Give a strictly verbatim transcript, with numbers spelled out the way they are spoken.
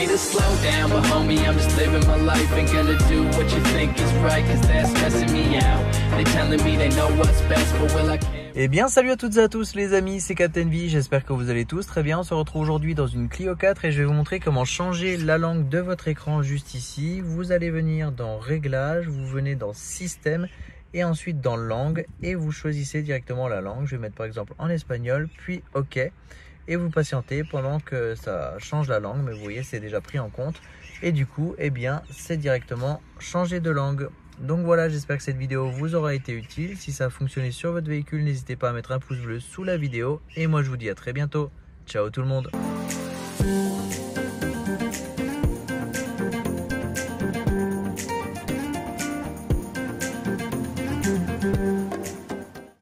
to slow down, but homie, I'm just living my life. Ain't gonna do what you think is right, cause that's stressing me out. They telling me they know what's best, but will I care? Eh bien salut à toutes et à tous les amis, c'est Captain V, j'espère que vous allez tous très bien. On se retrouve aujourd'hui dans une Clio quatre et je vais vous montrer comment changer la langue de votre écran juste ici. Vous allez venir dans Réglages, vous venez dans Système et ensuite dans Langue et vous choisissez directement la langue. Je vais mettre par exemple en espagnol, puis OK. Et vous patientez pendant que ça change la langue, mais vous voyez c'est déjà pris en compte. Et du coup, eh bien c'est directement changer de langue. Donc voilà, j'espère que cette vidéo vous aura été utile. Si ça a fonctionné sur votre véhicule, n'hésitez pas à mettre un pouce bleu sous la vidéo. Et moi je vous dis à très bientôt. Ciao tout le monde.